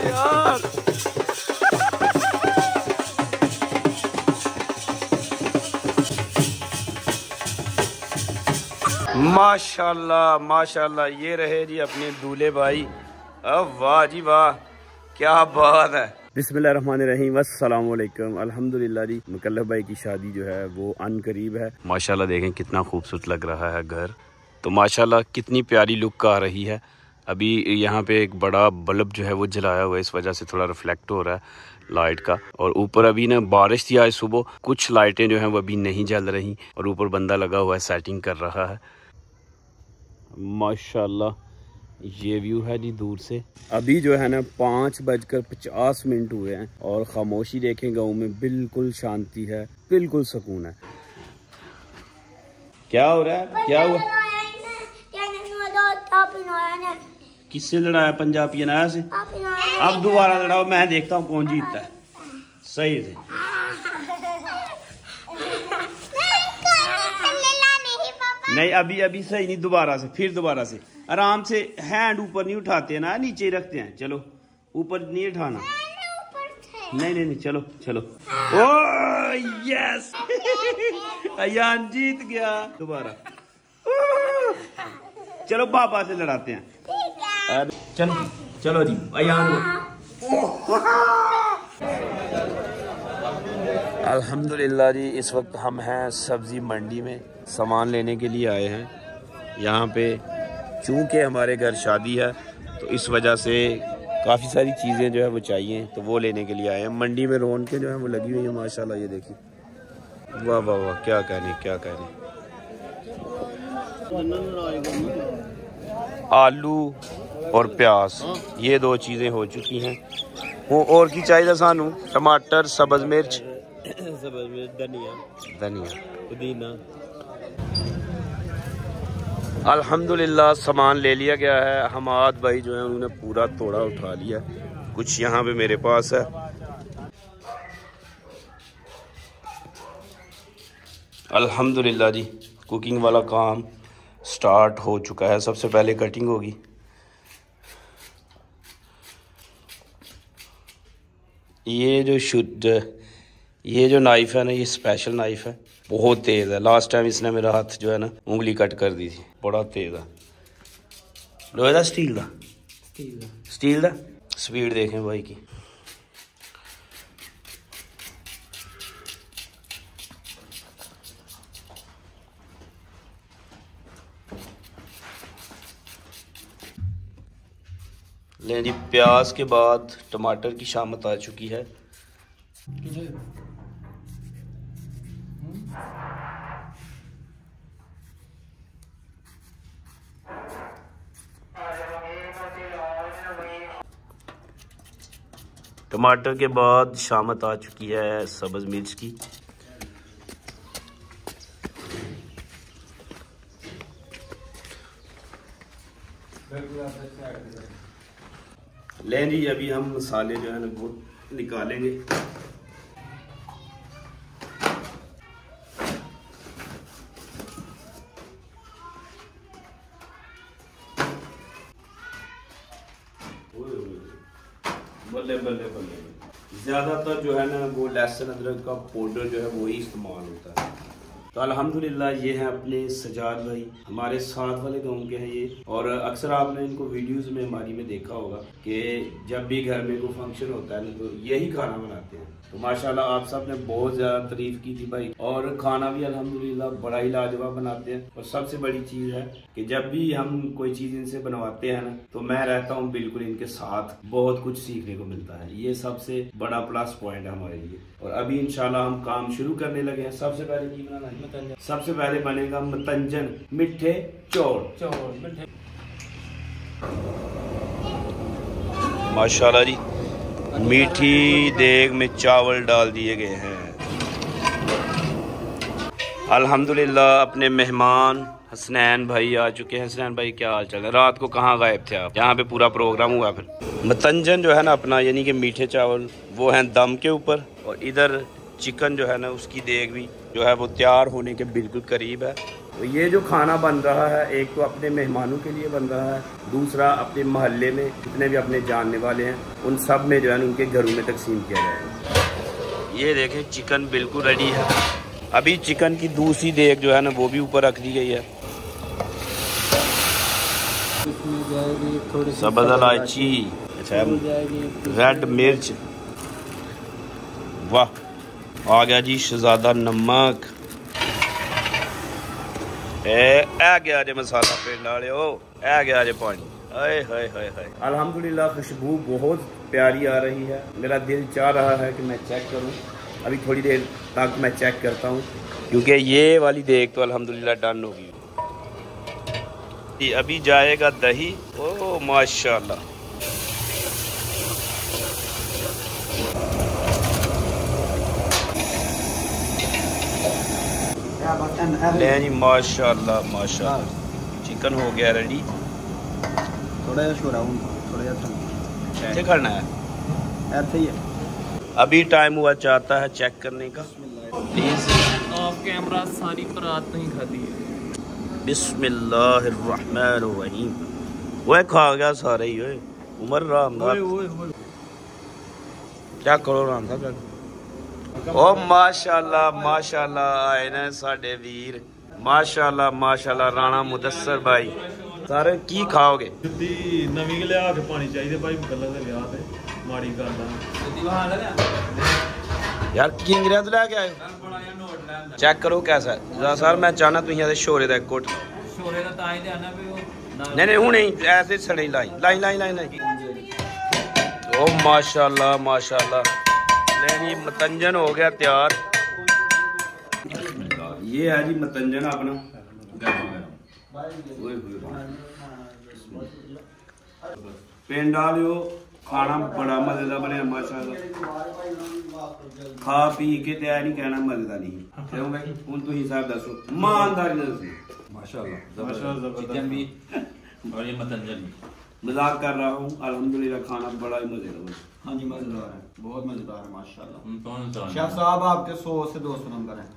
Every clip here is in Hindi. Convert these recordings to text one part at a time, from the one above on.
यार। माशाल्लाह माशाल्लाह, ये रहे जी अपने दूल्हे भाई। अब वाह जी वाह, क्या बात है। बिस्मिल्लाहिर्रहमानिर्रहीम, अस्सलाम वालेकुम। अल्हम्दुलिल्लाह जी, मुकल्लफ भाई की शादी जो है वो अन करीब है। माशाल्लाह देखें कितना खूबसूरत लग रहा है घर। तो माशाल्लाह कितनी प्यारी लुक आ रही है। अभी यहाँ पे एक बड़ा बल्ब जो है वो जलाया हुआ है, इस वजह से थोड़ा रिफ्लेक्ट हो रहा है लाइट का। और ऊपर अभी ना बारिश थी आज सुबह, कुछ लाइटें जो हैं वो अभी नहीं जल रही और ऊपर बंदा लगा हुआ है सेटिंग कर रहा है। माशाल्लाह ये व्यू है जी दूर से। अभी जो है ना 5:50 हुए हैं और खामोशी देखें, गाँव में बिल्कुल शांति है, बिल्कुल सुकून है। क्या हो रहा है, क्या हुआ? किससे लड़ाया? पंजाबी नाया से। अब दोबारा लड़ाओ, मैं देखता हूँ कौन जीतता है। सही से नहीं, अभी अभी सही नहीं, दोबारा से, फिर दोबारा से आराम से। हैंड ऊपर नहीं उठाते ना, नीचे ही रखते हैं। चलो ऊपर नहीं उठाना। नहीं नहीं नहीं, चलो चलो। ओ यस अयान जीत गया। दोबारा चलो पापा से लड़ाते हैं। चलो चलो जी अयान। अल्हम्दुलिल्लाह जी, इस वक्त हम हैं सब्जी मंडी में, सामान लेने के लिए आए हैं। यहाँ पे चूँकि हमारे घर शादी है तो इस वजह से काफ़ी सारी चीज़ें जो है वो चाहिए, तो वो लेने के लिए आए हैं। मंडी में रौनकें जो है वो लगी हुई हैं माशाल्लाह, ये देखिए। वाह वाह वाह, क्या कहने क्या कहने। आलू और प्याज, ये दो चीज़ें हो चुकी हैं। वो और की चाहिए सानू? टमाटर, सब्ज़ मिर्च, धनिया, पुदीना। अल्हम्दुलिल्लाह सामान ले लिया गया है। हमाद भाई जो है उन्होंने पूरा तोड़ा उठा लिया, कुछ यहाँ पे मेरे पास है। अल्हम्दुलिल्लाह जी, कुकिंग वाला काम स्टार्ट हो चुका है। सबसे पहले कटिंग होगी। ये जो नाइफ है ना, ये स्पेशल नाइफ है, बहुत तेज़ है। लास्ट टाइम इसने मेरा हाथ जो है ना उंगली कट कर दी थी, बड़ा तेज़ है। लोहे दा स्टील दा? स्टील दा। स्पीड देखें भाई की। ले जी, प्याज के बाद टमाटर की शामत आ चुकी है। टमाटर के बाद शामत आ चुकी है सब्ज़ मिर्च की। लें जी, अभी हम मसाले जो है ना वो निकालेंगे। बल्ले बल्ले बल्ले, ज़्यादातर जो है ना वो लहसुन अदरक का पाउडर जो है वही इस्तेमाल होता है। तो अल्हम्दुलिल्लाह ये हैं अपने सजाद भाई, हमारे साथ वाले गाँव के हैं ये। और अक्सर आपने इनको वीडियोस में हमारी में देखा होगा कि जब भी घर में कोई फंक्शन होता है ना तो यही खाना बनाते हैं। तो माशाल्लाह आप सब ने बहुत ज़्यादा तारीफ की थी भाई, और खाना भी अल्हम्दुलिल्लाह बड़ा ही लाजवाब बनाते हैं। और सबसे बड़ी चीज़ है कि जब भी हम कोई चीज़ इनसे बनवाते हैं ना तो मैं रहता हूँ बिल्कुल इनके साथ, बहुत कुछ सीखने को मिलता है। ये सबसे बड़ा प्लस पॉइंट है हमारे लिए। और अभी इंशाल्लाह हम काम शुरू करने लगे हैं। सबसे पहले की बनाना है मतंजन। सबसे पहले बनेगा मतंजन, मिठे चौल। मिठे माशाल्लाह जी, मीठी देग में चावल डाल दिए गए हैं। अल्हम्दुलिल्लाह अपने मेहमान हसनैन भाई आ चुके हैं। हसनैन भाई क्या हाल चाल है? रात को कहाँ गायब थे आप? यहाँ पे पूरा प्रोग्राम हुआ। फिर मतंजन जो है ना अपना, यानी कि मीठे चावल, वो हैं दम के ऊपर। और इधर चिकन जो है ना उसकी देग भी जो है वो तैयार होने के बिल्कुल करीब है। तो ये जो खाना बन रहा है, एक तो अपने मेहमानों के लिए बन रहा है, दूसरा अपने मोहल्ले में जितने भी अपने जानने वाले हैं उन सब में जो है उनके घरों में तकसीम किया जाएगा। ये देखें चिकन बिल्कुल रेडी है। अभी चिकन की दूसरी देग जो है ना वो भी ऊपर रख दी गई है। सब्ज़ इलायची, अच्छा रेड मिर्च, वाह आ गया जी शहजादा नमक, ए गया जे मसाला पिंड वाले ए गया जे पानी। हाय हाय हाय हाय, अल्हम्दुलिल्लाह खुशबू बहुत प्यारी आ रही है। मेरा दिल चाह रहा है कि मैं चेक करूं। अभी थोड़ी देर तक मैं चेक करता हूं क्योंकि ये वाली देख तो अल्हम्दुलिल्लाह डन होगी। अभी जाएगा दही। ओ माशाल्लाह, नहीं माशाल्लाह माशाल्लाह, चिकन हो गया रेडी। थोड़ा शोरा थोड़ा ऐसे करना है, ऐसे ही है। अभी टाइम हुआ चाहता है चेक करने का। प्लीज ऑफ कैमरा सारी बरात नहीं खाती है। बिस्मिल्लाहिर्रहमानिर्रहीम। वो खा गया सारे ही। ओए उमर राम क्या करो राम साहब। ओ माशाल्लाह माशाल्लाह आए ने साडे वीर, माशाल्लाह माशाल्लाह। राणा मुदस्सर भाई सारे की खाओगे? नवी लिया के पानी चाहिए भाई, गल्ला दे लिया ते माड़ी गल यार किंगरिया तो लेके आए। चेक करो कैसा है सर। मैं चाहना तुम शोरे का एक घुट। नहीं हूँ नहीं, ऐसे सड़े लाई लाई लाई लाई लाई। ओ माशाल्लाह माशाल्लाह। नहीं मतंजन हो गया तैयार। ये है जी मतंजन अपना। पिंड वालियो खाना बड़ा मजेदार बनया माशाल्लाह। खा पी के तैयार नहीं कहना मजेदार नहीं। क्यों भाई हूँ तुम साहब दसो ईमानदारी दसो। माशाल्लाह चिकन भी और ये मतंजन भी। मजाक कर रहा हूँ, अल्हम्दुलिल्लाह खाना बड़ा ही मजेदार। हाँ जी मजेदार है, बहुत मजेदार है माशाल्लाह। शेफ साहब आपके 100 से 200 नंबर है।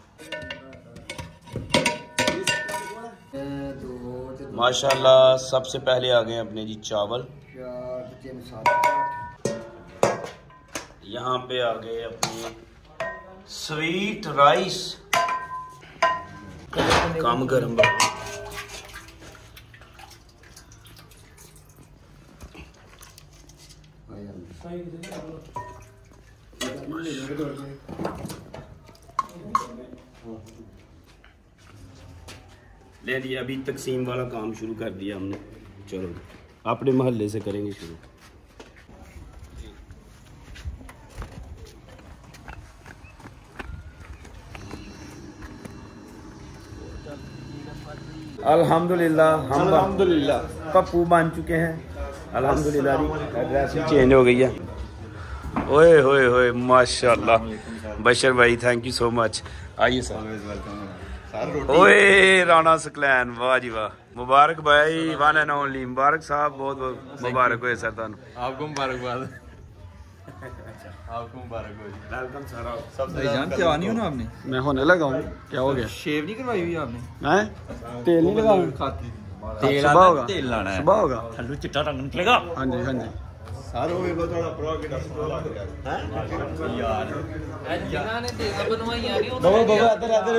माशाल्लाह। सबसे पहले आ गए अपने जी चावल, यहाँ पे आ गए अपने स्वीट राइस। कम गर्म ले लिया। अभी तकसीम वाला काम शुरू कर दिया हमने। चलो अपने मोहल्ले से करेंगे शुरू। अल्हम्दुलिल्लाह पप्पू बन चुके हैं। अल्हम्दुलिल्लाह ड्रेसिंग चेंज हो गई है। ओए होए होए माशाल्लाह। बशर भाई थैंक यू सो मच। आइए सर। ओए राणा सकलैन, वाह जी वाह। मुबारक भाई, वन एंड ओनली मुबारक साहब, बहुत बहुत मुबारक हो सर। तुम आपको मुबारकबाद। आपको मुबारक हो। Welcome sir. सब भाईजान क्या नहीं होना आपने? मैं होने लगा हूँ। क्या हो गया? शेव नहीं करवाई हुई आपने? हैं तेल नहीं लगा? तेल सुबह होगा, तेल लाना है, सुबह होगा। थल्लू चिट्टा रंग निकलेगा। हाँ जी हाँ जी। सारो वे थोड़ा प्रो के डॉक्टर लग गया हैं यार। जिन्हां ने तेल बनवाई आ रही हो बाबा बाबा इधर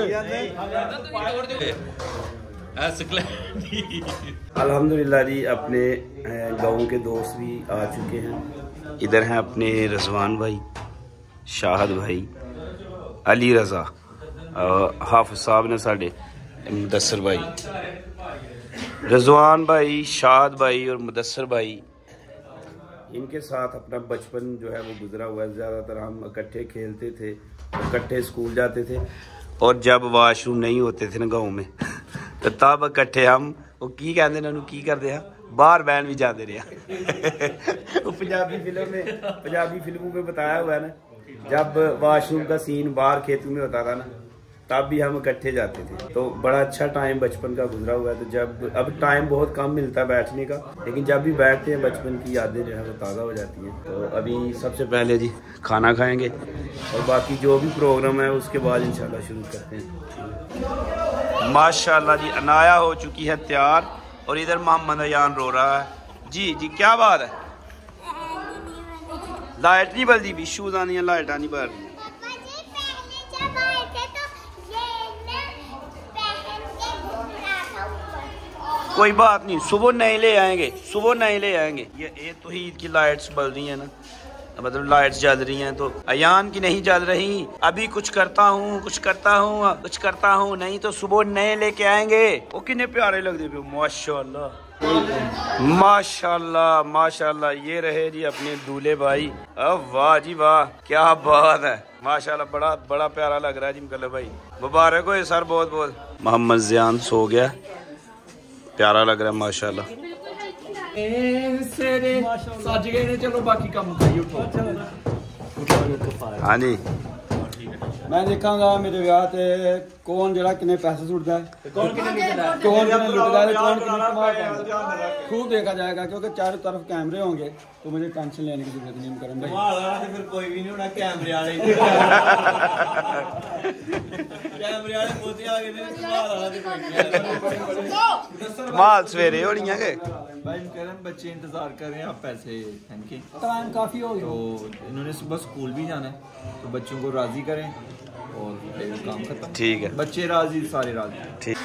अल्हम्दुलिल्लाह जी अपने गाँव के दोस्त भी आ चुके हैं। इधर हैं अपने रजवान भाई, शाहद भाई, अली रज़ा, हाफिज साहब ने साढ़े मुदस्सर भाई, रजवान भाई, शाहद भाई और मुदस्सर भाई। इनके साथ अपना बचपन जो है वो गुजरा हुआ है। ज़्यादातर हम इकट्ठे खेलते थे, इकट्ठे स्कूल जाते थे, और जब वाशरूम नहीं होते थे ना गाँव में तो तब इकट्ठे हम वो की कहते हैं की करते हैं बाहर बहन भी जाते रहे। वो पंजाबी फिल्मों में बताया हुआ है ना, जब वाशरूम का सीन बाहर खेतों में होता था ना तब भी हम इकट्ठे जाते थे, तो बड़ा अच्छा टाइम बचपन का गुजरा हुआ है। तो जब अब टाइम बहुत कम मिलता है बैठने का, लेकिन जब भी बैठते हैं बचपन की यादें जो है वो ताज़ा हो जाती हैं। तो अभी सबसे पहले जी खाना खाएंगे और बाकी जो भी प्रोग्राम है उसके बाद इंशाल्लाह शुरू करते हैं। माशाल्लाह जी अनाया हो चुकी है तैयार और इधर मोहम्मद अयान रो रहा है। जी जी क्या बात है? लाइट नहीं बल्दी भी शूज आनी है, लाइट आनी बढ़ रही है। कोई बात नहीं, सुबह नहीं ले आएंगे, सुबह नहीं ले आएंगे। ये तो ईद की लाइट्स बल रही है ना, मतलब लाइट्स जल रही हैं, तो अयान की नहीं जल रही। अभी कुछ करता हूँ कुछ करता हूँ कुछ करता हूँ, नहीं तो सुबह नए लेके आएंगे। वो कितने प्यारे लगते पे, माशाल्लाह माशाल्लाह माशाल्लाह। ये रहे जी अपने दूल्हे भाई। अब वाह जी वाह क्या बात है, माशाल्लाह बड़ा बड़ा प्यारा लग रहा है जी मुकल्लफ भाई। मुबारक हो सर बहुत बहुत। मोहम्मद ज़ियान सो गया, प्यारा लग रहा है माशाल्लाह। सज गए ने, चलो बाकी काम करिए। उठो हाँ जी मैं देखांगा मेरे ब्याह ते कौन जरा कितने पैसे सुटता है, कौन कितने लुटता है, कौन कितने कमाता है, खूब देखा जाएगा क्योंकि चारों तरफ कैमरे होंगे, तो मुझे टेंशन लेने की जरूरत नहीं करम भाई। फिर कोई भी नहीं होना कैमरे वाले कैमरे वाले मोती आ गए माल सवेरे होनी है भाई। करम बच्चे इंतजार कर रहे हैं, आप पैसे इनके टाइम काफी हो गया, तो इन्होंने सुबह स्कूल भी जाना है, तो बच्चों को राजी करें और काम खत्म। ठीक है, बच्चे राजी सारे राजी। ठीक।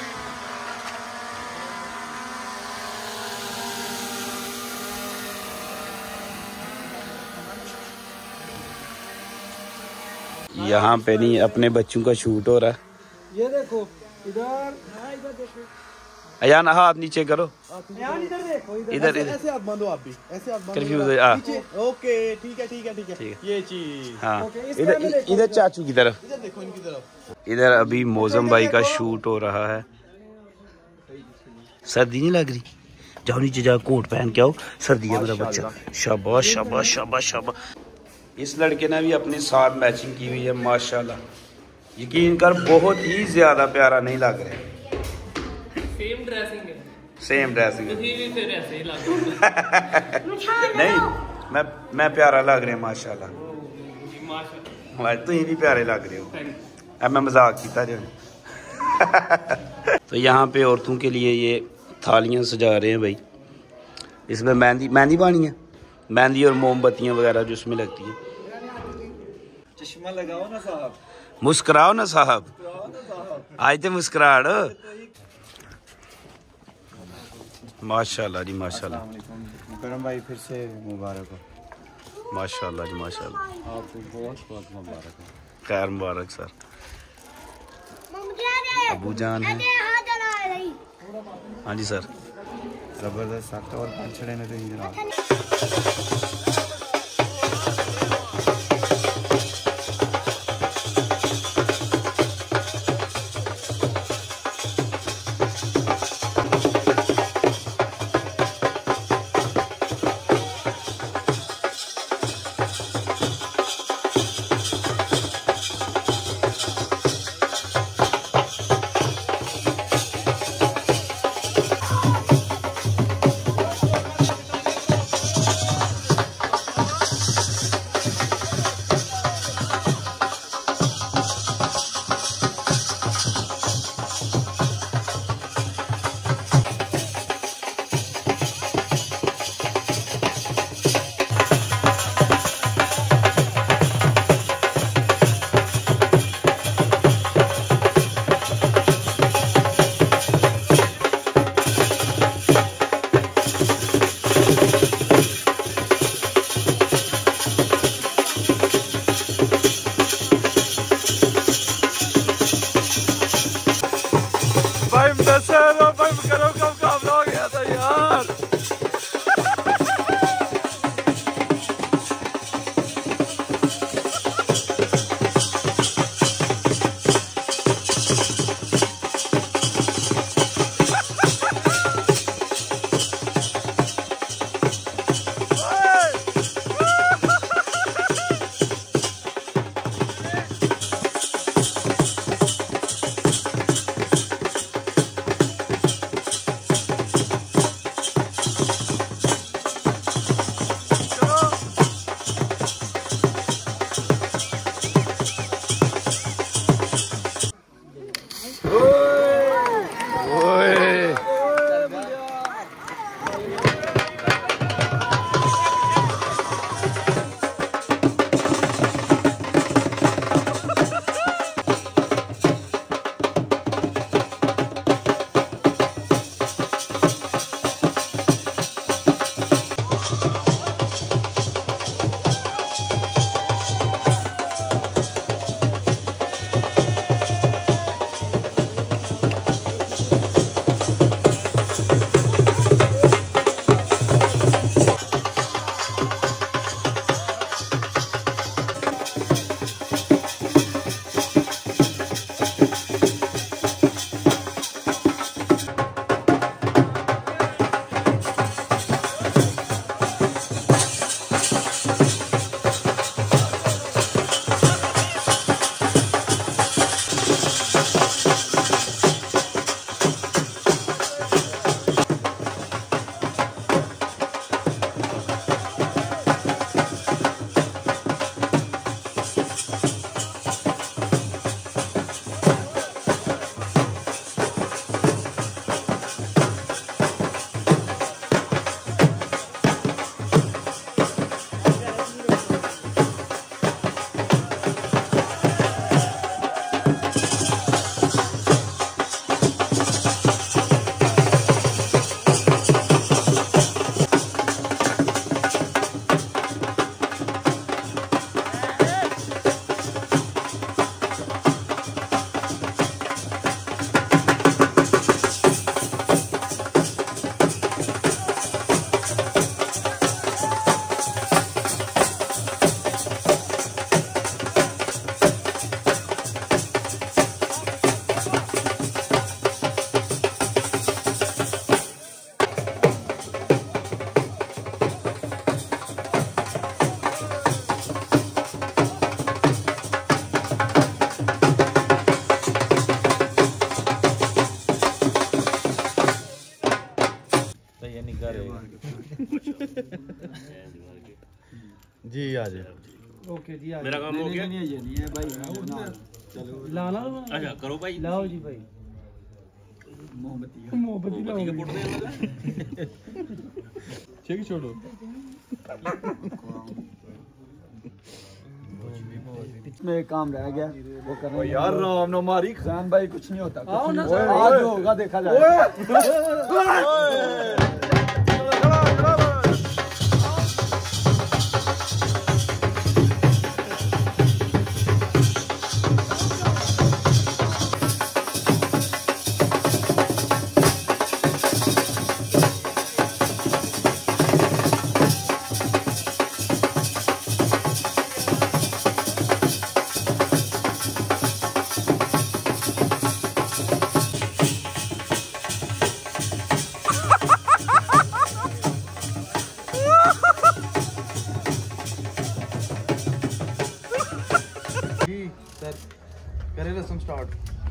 यहाँ पे नहीं अपने बच्चों का शूट हो रहा है। ये देखो इधर देखो, अयान हाथ नीचे करो, इधर देखो, इधर ऐसे हाथ बांधो, आप भी ऐसे हाथ बांधो। कंफ्यूज है। ओके ठीक है ठीक है ठीक है, ये चीज। हाँ इधर चाचू की तरफ, इधर देखो इनकी तरफ। इधर अभी मौजम भाई का शूट हो रहा है। सर्दी नहीं लग रही? जाओ नीचे जाओ, कोट पहन के आओ, सर्दी है मेरा बच्चा। शाबाश शाबाश शाबाश शाबाश। इस लड़के ने भी अपने साथ मैचिंग की हुई है माशाल्लाह, यकीन कर बहुत ही ज्यादा प्यारा नहीं लग रहा है। सेम ड्रेसिंग है, सेम ड्रेसिंग है। भी फिर ऐसे ही लग रहा नहीं मैं प्यारा लग रहा है माशाल्लाह। तुम भी प्यारे लग रहे हो। अब मैं मजाक किया जो तो यहाँ पे औरतों के लिए ये थालियाँ सजा रहे हैं भाई। इसमें मेहंदी पानी है, मेहंदी और मोमबत्तियाँ वगैरह जो इसमें लगती हैं। चश्मा लगाओ ना साहब, मुस्कुराओ ना साहब, आज तो मुस्कुराड़। माशाल्लाह जी माशाल्लाह। करम भाई फिर से मुबारक हो। माशाल्लाह जी माशाल्लाह, आपको बहुत बहुत मुबारक हो। खैर मुबारक सर। अबू जान है। हाँ जी सर। जबरदस्त सख्त और पंचड़े ने तो जनाब। जी आ जाए। ओके जी मेरा काम हो गया। नहीं ये नहीं है भाई। चलो लाना अच्छा करो भाई। लाओ जी भाई मोमबत्ती मोमबत्ती के पुटने लगा। ठीक छोड़ो। इसमें एक काम रह गया वो करना यार राम न मारी। जान भाई कुछ नहीं होता, आओ ना। आज जो होगा देखा जाएगा। सर करें रस्म स्टार्ट।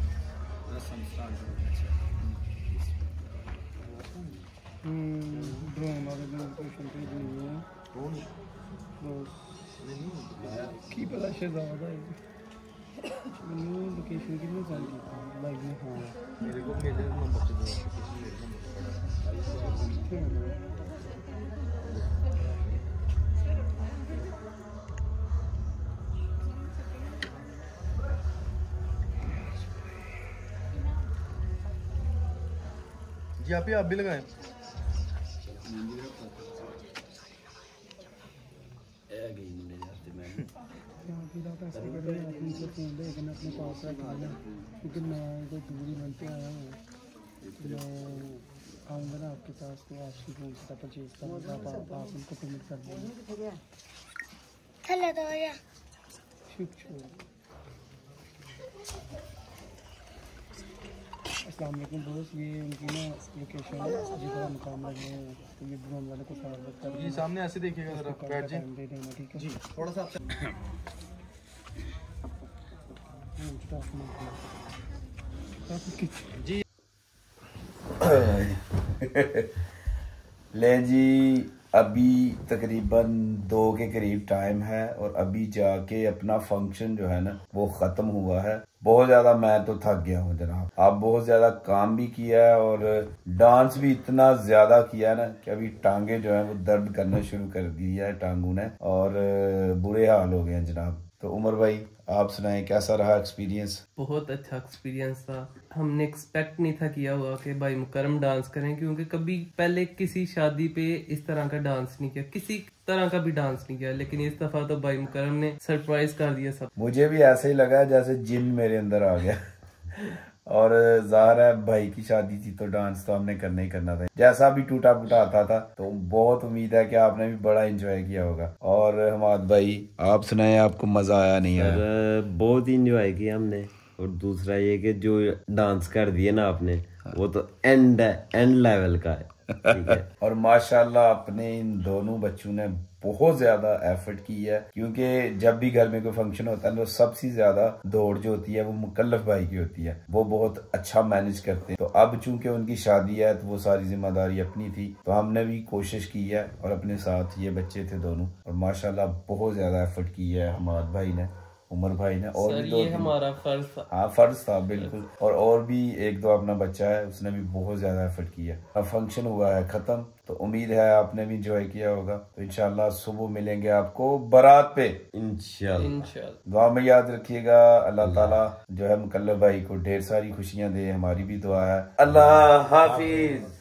की पता शहजादा है मैंने लोकेशन कितने साल की लाइक में। हाँ मेरे को मेरे नंबर से दो। जी आप भी लगाएं। अपने पास रखा है क्योंकि मैं तो दूरी बनते आया हूँ। मैं आऊँगा ना आपके पास तो आपसे फोन से परचेज करूँगा। आप उनको पेमेंट कर देंगे। शुक्रिया। अस्सलाम वालेकुम दोस्त, ये उनकी ना लोकेशन है जिधर मुकाम लगे हैं, तो ये ड्रोन वाले को फॉरवर्ड कर जी सामने ऐसे देखिएगा जरा बैठ जाए। दे देना ठीक है जी थोड़ा सा जी। ले जी अभी तकरीबन 2 के करीब टाइम है और अभी जाके अपना फंक्शन जो है ना वो ख़त्म हुआ है। बहुत ज़्यादा मैं तो थक गया हूँ जनाब। आप बहुत ज़्यादा काम भी किया है और डांस भी इतना ज़्यादा किया है ना कि अभी टांगे जो है वो दर्द करना शुरू कर दिया है टांगों ने और बुरे हाल हो गए हैं जनाब। तो उमर भाई आप सुनाएं कैसा रहा एक्सपीरियंस? बहुत अच्छा एक्सपीरियंस था। हमने एक्सपेक्ट नहीं था किया हुआ कि भाई मुकरम डांस करें, क्योंकि कभी पहले किसी शादी पे इस तरह का डांस नहीं किया, किसी तरह का भी डांस नहीं किया, लेकिन इस दफा तो भाई मुकरम ने सरप्राइज कर दिया सब। मुझे भी ऐसे ही लगा जैसे जिन मेरे अंदर आ गया और ज़ाहिर है भाई की शादी थी तो डांस तो हमने करना ही करना था, जैसा भी टूटा फूटा आता था। तो बहुत उम्मीद है कि आपने भी बड़ा एंजॉय किया होगा। और हमाद भाई आप सुनाए आपको मजा आया नहीं आया? बहुत इंजॉय किया हमने। और दूसरा ये कि जो डांस कर दिए ना आपने वो तो एंड लेवल का है, ठीक है। और माशाल्लाह अपने इन दोनों बच्चों ने बहुत ज्यादा एफर्ट की है, क्योंकि जब भी घर में कोई फंक्शन होता है तो सबसे ज्यादा दौड़ जो होती है वो मुकल्लफ भाई की होती है। वो बहुत अच्छा मैनेज करते हैं। तो अब चूंकि उनकी शादी है तो वो सारी जिम्मेदारी अपनी थी, तो हमने भी कोशिश की है और अपने साथ ये बच्चे थे दोनों, और माशाल्लाह बहुत ज्यादा एफर्ट की है हमाद भाई ने, उमर भाई ने, और सर भी ये हमारा फर्ज था। हाँ फर्ज था बिल्कुल। और भी एक दो अपना बच्चा है उसने भी बहुत ज्यादा एफर्ट किया। अब फंक्शन हुआ है खत्म, तो उम्मीद है आपने भी एंजॉय किया होगा। तो इंशाल्लाह सुबह मिलेंगे आपको बारात पे इंशाल्लाह। दुआ में याद रखिएगा। अल्लाह ताला जो है मुकल्लफ भाई को ढेर सारी खुशियां दे, हमारी भी दुआ है। अल्लाह हाफिज।